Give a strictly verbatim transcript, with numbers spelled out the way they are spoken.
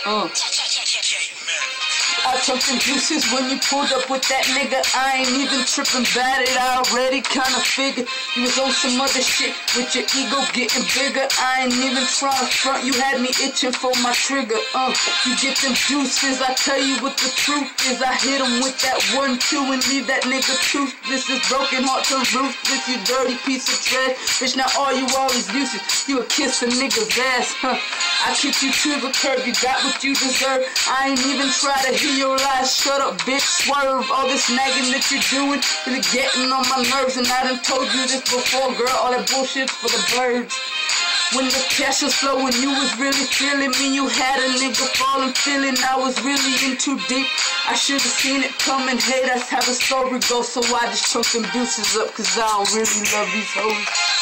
Uh. I took them juices when you pulled up with that nigga. I ain't even tripping about it. I already kinda figured you was on some other shit with your ego getting bigger. I ain't even trying to front. You had me itching for my trigger. Uh, you get them juices. I tell you what the truth is. I hit him with that one two and leave that nigga toothless. This broken heart to ruthless. You dirty piece of trash. Bitch, now all you always useless. You a kiss a nigga's ass. Huh. I kick you to the curb. You got what you deserve. I ain't even try to hear your lies. Shut up, bitch, swerve. All this nagging that you're doing really getting on my nerves. And I done told you this before, girl. All that bullshit's for the birds. When the cash was flowing, you was really feeling me. You had a nigga falling, feeling I was really in too deep. I should've seen it coming. Hey, that's how the story goes. So I just chunk them deuces up, cause I don't really love these hoes.